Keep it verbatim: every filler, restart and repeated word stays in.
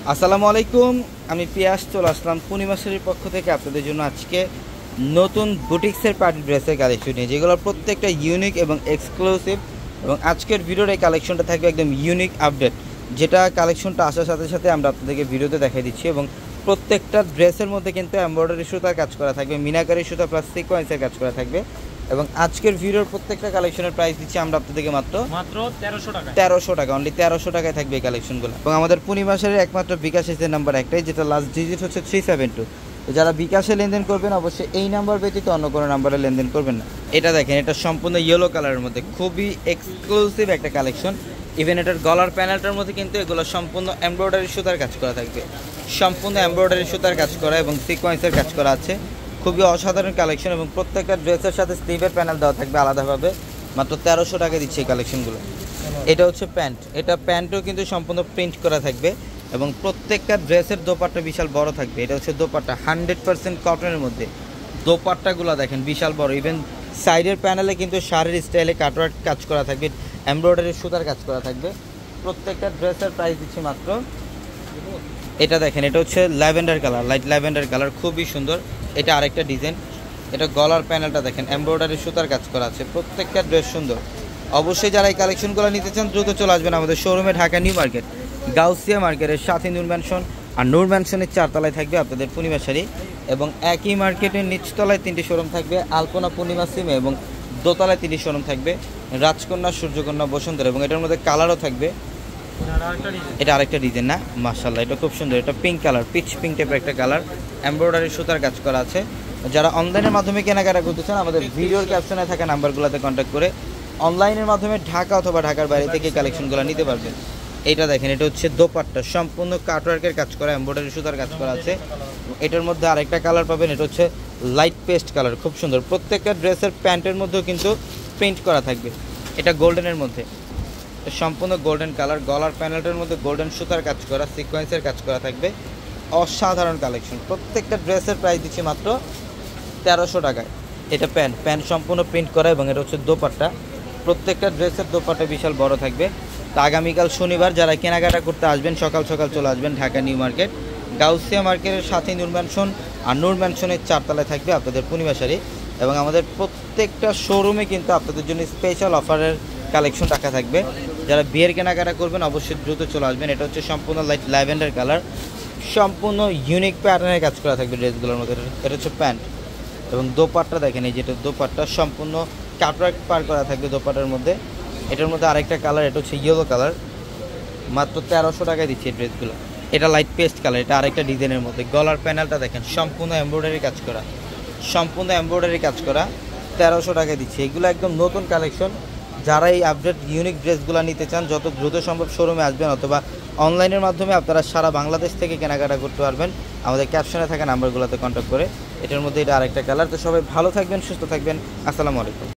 আসসালামু আলাইকুম, আমি পিয়াস চলে আসলাম পূর্ণিমা শাড়ির পক্ষ থেকে আপনাদের জন্য আজকে নতুন বুটিক্সের পার্টি ড্রেসের কালেকশন নিয়ে, যেগুলো প্রত্যেকটা ইউনিক এবং এক্সক্লুসিভ। এবং আজকের ভিডিওর এই কালেকশনটা থাকবে একদম ইউনিক আপডেট, যেটা কালেকশনটা আসার সাথে সাথে আমরা আপনাদেরকে ভিডিওতে দেখাই দিচ্ছি। এবং প্রত্যেকটা ড্রেসের মধ্যে কিন্তু এমব্রয়ডারি সুতার কাজ করা থাকবে, মিনাকারি সুতা প্লাস সিকোয়েন্সের কাজ করা থাকবে। এবং আজকের ভিডিওর প্রত্যেকটা কালেকশনের প্রাইস দিচ্ছি আমরা আপনাদেরকে মাত্র মাত্র তেরোশো টাকা তেরোশো টাকা অনলি তেরোশো টাকায় থাকবে এই কালেকশনগুলো। এবং আমাদের পূর্ণিমা শাড়ির একমাত্র বিকাশ এসে নাম্বার একটাই, যেটা লাস্ট ডিজিট হচ্ছে থ্রি সেভেন টু। তো যারা বিকাশে লেনদেন করবেন অবশ্যই এই নাম্বার ব্যতীত অন্য কোনো নাম্বারে লেনদেন করবেন না। এটা দেখেন, এটা সম্পূর্ণ ইয়েলো কালারের মধ্যে খুবই এক্সক্লুসিভ একটা কালেকশন। ইভেন এটার গলার প্যানেলটার মধ্যে কিন্তু এগুলো সম্পূর্ণ এমব্রয়ডারি সুতার কাজ করা থাকবে, সম্পূর্ণ এমব্রয়ডারি সুতার কাজ করা এবং সিকোয়েন্সের কাজ করা আছে। খুবই অসাধারণ কালেকশন এবং প্রত্যেকটা ড্রেসের সাথে স্লিভের প্যানেল দেওয়া থাকবে আলাদাভাবে। মাত্র তেরোশো টাকা দিচ্ছে এই কালেকশনগুলো। এটা হচ্ছে প্যান্ট, এটা প্যান্টও কিন্তু সম্পূর্ণ প্রিন্ট করা থাকবে এবং প্রত্যেকটা ড্রেসের দোপাট্টা বিশাল বড় থাকবে। এটা হচ্ছে দোপাট্টা হান্ড্রেড পার্সেন্ট কটনের মধ্যে, দোপাট্টাগুলো দেখেন বিশাল বড়। ইভেন সাইডের প্যানেলে কিন্তু শাড়ির স্টাইলে কাটওয়ার্ক কাজ করা থাকবে, এমব্রয়ডারি সুতার কাজ করা থাকবে। প্রত্যেকটা ড্রেসের প্রাইস দিচ্ছি মাত্র, এটা দেখেন, এটা হচ্ছে lavender colour, light lavender colour, খুবই সুন্দর। এটা আরেকটা ডিজাইন, এটা গলার প্যানেলটা দেখেন এমব্রয়ডারি সুতার কাজ করা আছে। প্রত্যেকটা ড্রেস সুন্দর। অবশ্যই যারা এই কালেকশনগুলো নিতে চান দ্রুত চলে আসবেন আমাদের শোরুমে, ঢাকা নিউ মার্কেট, গাউসিয়া মার্কেটের সাথে নূর ম্যানশন। আর নূর ম্যানশনের চারতলায় থাকবে আপনাদের পূর্ণিমা শাড়ি, এবং একই মার্কেটের নিচতলায় তিনটি শোরুম থাকবে, আলপনা পূর্ণিমা সিমে, এবং দোতলায় তিনটি শোরুম থাকবে, রাজকন্যা, সূর্যকন্যা, বসুন্ধরা। এবং এটার মধ্যে কালারও থাকবে। এটা আরেকটা ডিজাইন না, মাশাআল্লাহ, এটা খুব সুন্দর। এটা পিঙ্ক কালার, পিচ পিঙ্ক টাইপের একটা কালার, এমব্রয়ডারি সুতার কাজ করা আছে। যারা অনলাইনের মাধ্যমে কেনাকাটা করতে চান আমাদের ভিডিওর ক্যাপশনে থাকা নাম্বারগুলোতে কন্ট্যাক্ট করে অনলাইনের মাধ্যমে ঢাকা অথবা ঢাকার বাইরে থেকে কালেকশনগুলো নিতে পারবেন। এটা দেখেন, এটা হচ্ছে দোপাট্টা, সম্পূর্ণ কাটওয়ার্কের কাজ করা, এমব্রয়ডারি সুতার কাজ করা আছে। এটার মধ্যে আরেকটা কালার পাবেন, এটা হচ্ছে লাইট পেস্ট কালার, খুব সুন্দর। প্রত্যেকটা ড্রেসের প্যান্টের মধ্যেও কিন্তু প্রিন্ট করা থাকবে। এটা গোল্ডেনের মধ্যে, সম্পূর্ণ গোল্ডেন কালার, গলার প্যানেলটার মধ্যে গোল্ডেন সুতার কাজ করা, সিকোয়েন্সের কাজ করা থাকবে। অসাধারণ কালেকশন। প্রত্যেকটা ড্রেসের প্রাইস দিচ্ছি মাত্র তেরোশো টাকায়। এটা প্যান্ট, প্যান্ট সম্পূর্ণ প্রিন্ট করা এবং এটা হচ্ছে দোপাট্টা। প্রত্যেকটা ড্রেসের দোপাট্টা বিশাল বড় থাকবে। তো আগামীকাল শনিবার যারা কেনাকাটা করতে আসবেন সকাল সকাল চলে আসবেন ঢাকা নিউ মার্কেট, গাউসিয়া মার্কেটের সাথে নূর ম্যানশন, আর নূর ম্যানশনের চারতলায় থাকবে আপনাদের পূর্ণিমা শাড়ি। এবং আমাদের প্রত্যেকটা শোরুমে কিন্তু আপনাদের জন্য স্পেশাল অফারের কালেকশন রাখা থাকবে। যারা বিয়ের কেনাকাটা করবেন অবশ্যই দ্রুত চলে আসবেন। এটা হচ্ছে সম্পূর্ণ লাইট ল্যাভেন্ডার কালার, সম্পূর্ণ ইউনিক প্যাটার্নের কাজ করা থাকবে ড্রেসগুলোর মধ্যে। এটা হচ্ছে প্যান্ট এবং দোপাট্টা দেখেন, এই যেটা দোপাট্টা সম্পূর্ণ কাটওয়ার্ক পার করা থাকবে দোপাট্টার মধ্যে। এটার মধ্যে আরেকটা কালার, এটা হচ্ছে ইয়েলো কালার, মাত্র তেরোশো টাকায় দিচ্ছে এই ড্রেসগুলো। এটা লাইট পেস্ট কালার, এটা আরেকটা ডিজাইনের মধ্যে। গলার প্যানেলটা দেখেন সম্পূর্ণ এমব্রয়ডারি কাজ করা, সম্পূর্ণ এমব্রয়ডারি কাজ করা, তেরোশো টাকায় দিচ্ছে। এগুলো একদম নতুন কালেকশন। যারা এই আপডেট ইউনিক ড্রেসগুলো নিতে চান যত দ্রুত সম্ভব শোরুমে আসবেন, অথবা অনলাইনের মাধ্যমে আপনারা সারা বাংলাদেশ থেকে কেনাকাটা করতে পারবেন আমাদের ক্যাপশনে থাকা নাম্বারগুলোতে কন্ট্যাক্ট করে। এটার মধ্যে এটা আরেকটা কালার। তো সবাই ভালো থাকবেন, সুস্থ থাকবেন, আসসালামু আলাইকুম।